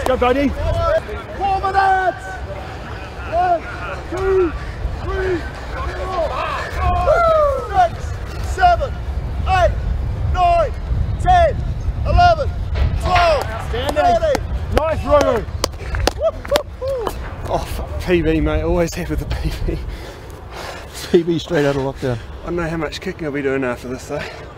Go, buddy. 4 minutes. 1, 2, 3, 4, 5, 6, 7, 8, 9, 10, 11, 12, 13. Nice, Robo. Oh, PB, mate. Always happy with the PB. PB straight out of lockdown. I don't know how much kicking I'll be doing after this, though.